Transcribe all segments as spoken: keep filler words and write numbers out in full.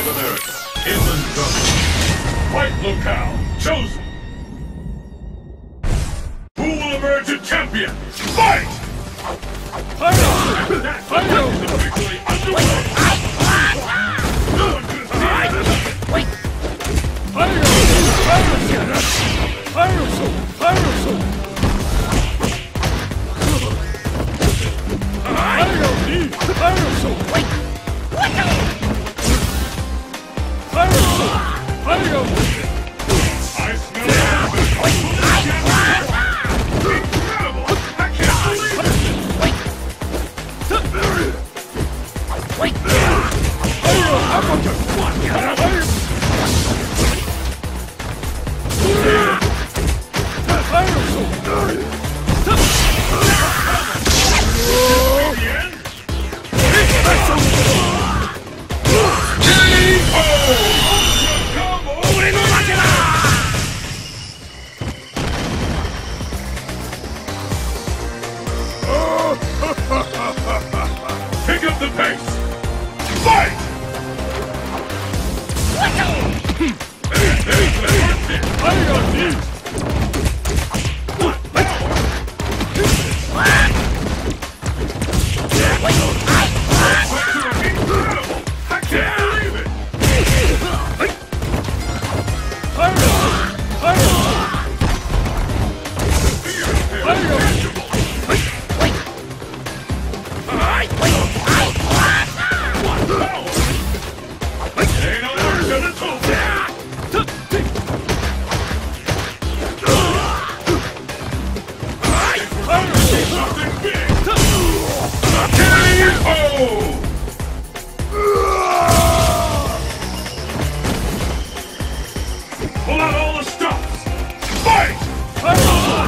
of America. Inland Jungle. Fight locale chosen. Who will emerge a champion? Fight! Fire! Fire! Officially underway! No one could see it! Wait! Fire! Fire! Fire! Fire! Wait! What the? Fire! Fire! I smell it! Incredible! I can't believe it! Wait! Wait! Fire! How about you? Pick up the pace! Fight! Pull out all the stops! Fight! What power!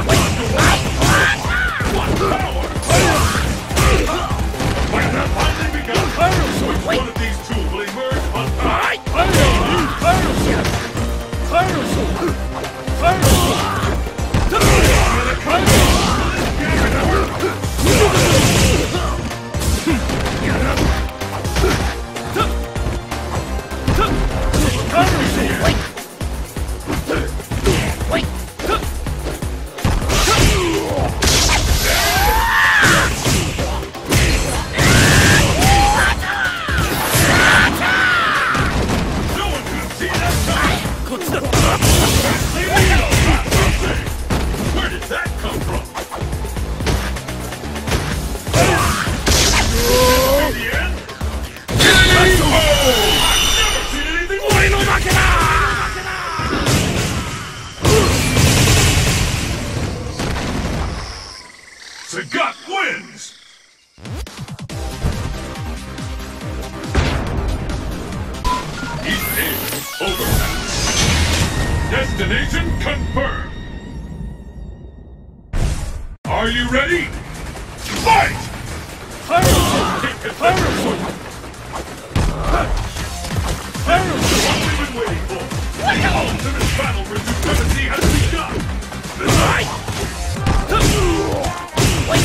Fight has finally begun! Which one of these two will emerge on top? Where did that come from? The end? I've never seen anything like it! Sagat wins! East Asia overpass. Destination confirmed! Are you ready? Fight! Fire! Fire! Fire! What we've been waiting for! The ultimate battle for supremacy has begun! Fight! Wait!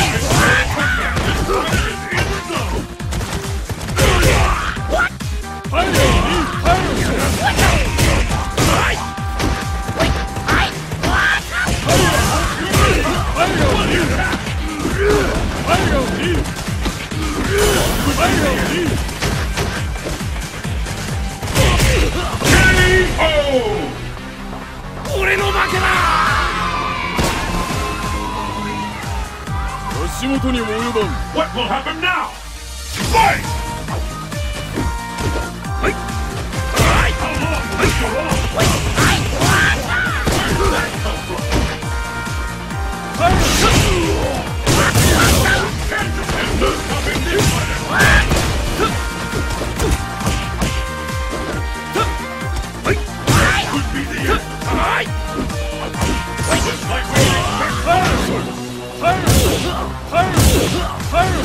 What? Fire! What will happen now? Fight! How long will this go on? Where did that come from? Could be the end. Looks like we expect fire! Fire! Fire! Fire!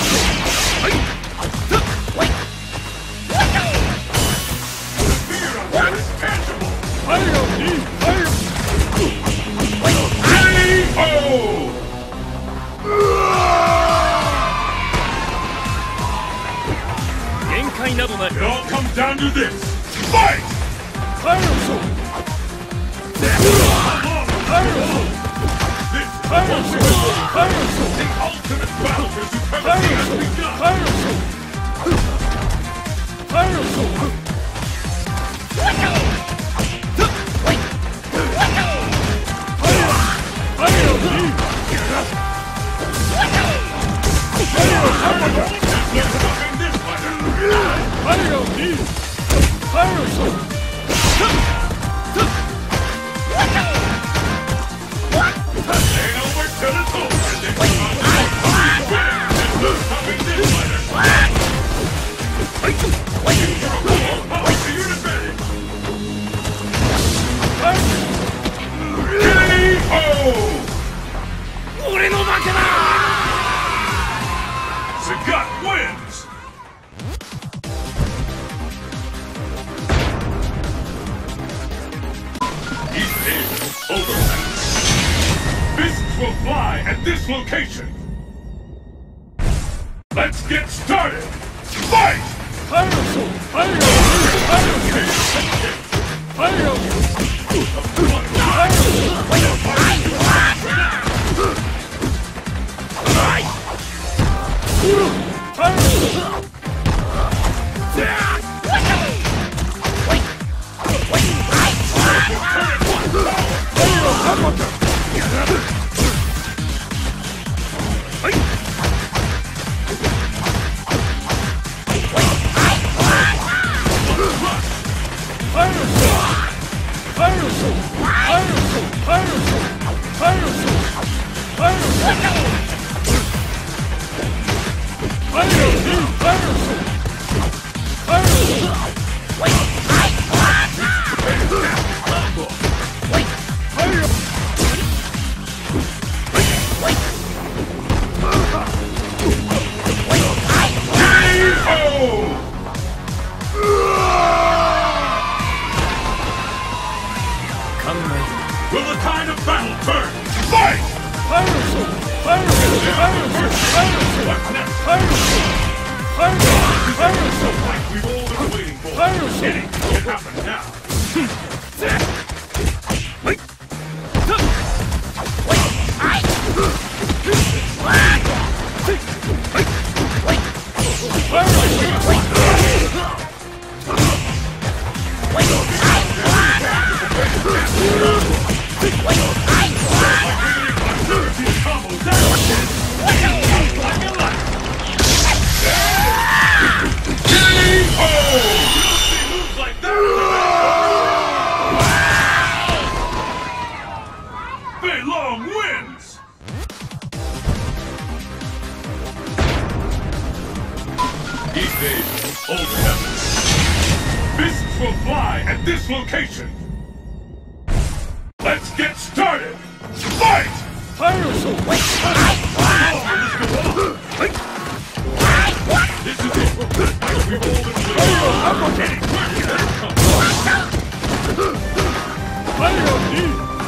Wait! What the? The fear of that is tangible! Fire! Fire! Wait! K O! It all comes down to this! Fight! Fire Soul! Fire Soul! This Fire Soul! Fire Soul! The ultimate battle for supremacy has begun! Fire Soul! Fire Soul! Fire! Fire me! Fire me! Fire Soul! Ain't over till it's over. There's stopping this fighter. Power to your advantage. K O! Sagat wins! East Asia overmatch. Fists will fly at this location. Let's get started! Fight! Fire Soul! Fire! Fire! Fire! Will the tide of battle turn? Fight! Fire Soul! Fire Soul! Fire Soul! Fire Soul! What's next? Fire Soul! Fire Soul! Fire Soul! Like we've all been waiting for. Fire Soul! Anything can happen now. Wait! Long wins! East Asia, Old Heavens. Fists will fly at this location. Let's get started! Fight! Fire Soul! Wait! This is it! We've all been waiting. Fire me!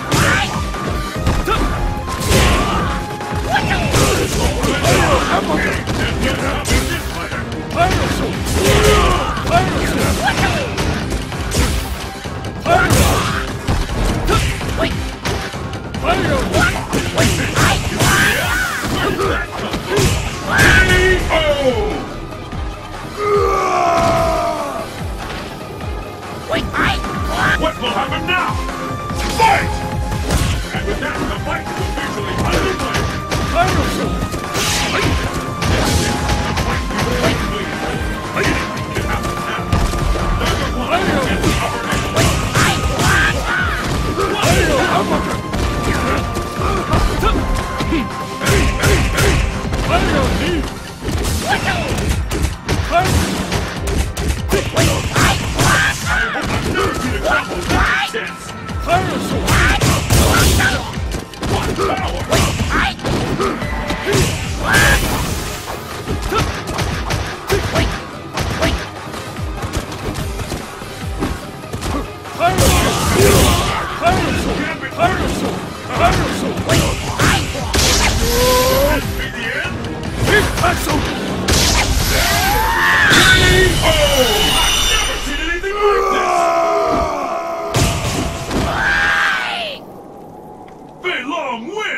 What will happen now? Fight! And with that, the fight is officially underway. Fire Soul! Fight! This is the fight we've all been waiting for.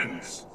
ends!